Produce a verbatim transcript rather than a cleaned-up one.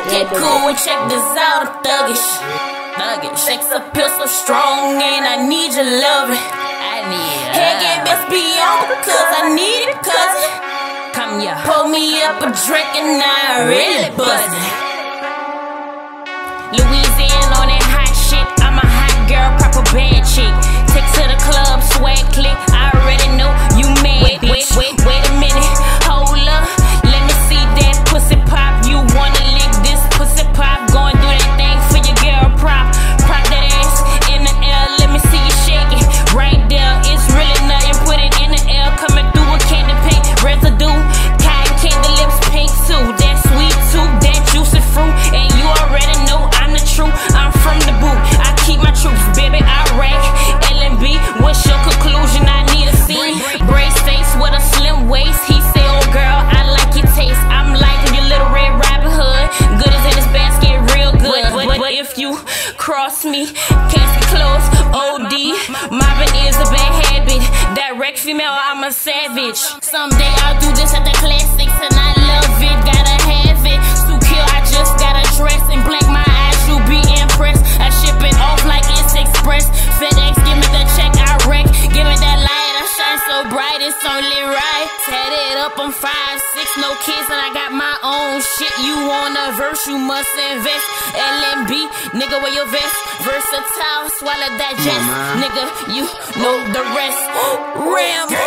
Okay, cool, check this out, I'm thuggish. Thuggish. Sex appeal so strong, and I need your loving. I need it. Head game best be on, cause I need it, cousin. Come here. Pour me up a drink, and I really buzzing. Louisiana on that hot shit. I'm a hot girl, proper bad chick. Take to the club, swag click. I already know you mad, bitch. Wait, wait, wait a minute. Hold up. Let me see that pussy pop. You wanna lick this pussy pop? Going through that thing for your girl prop. Prop that ass in the air. Let me see you shake it. Right there, it's really nothing. Put it in the air. Coming through with candy paint residue. Cotton candy lips pink too. That sweet too. That juicy fruit. And you already know I'm the truth. I'm from the boot. I keep my truth, baby. I rack. L and B, what's your conclusion? I need a scene. Brace face with a slim waist. He say, oh girl, I like your taste. I'm liking your little red Robin Hood. Good as in this basket, real good. But, but, but if you cross me, casket close, O D. Mobbing is a bad habit. Direct female, I'm a savage. Someday I'll do this at the classics, and I love it. Gotta have it. So kill, I just gotta dress and blink my eyes. You be impressed. I ship it off like it's express. FedEx, give me the check, I wreck. Give me that light, I shine so bright, it's only right. Tatted up, I'm five, six, no kids, and I got my own shit. You want a verse, you must invest. L and B, nigga, wear your vest. Versatile, swallow that jest. Nigga, you know the rest. Ram.